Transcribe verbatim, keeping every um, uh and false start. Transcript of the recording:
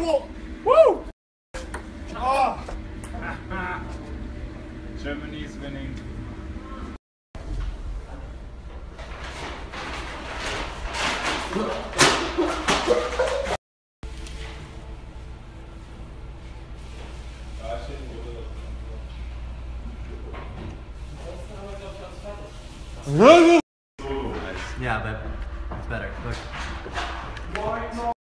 Whoa. Woo! Oh. Germany's winning. Yeah, but it's better. Look.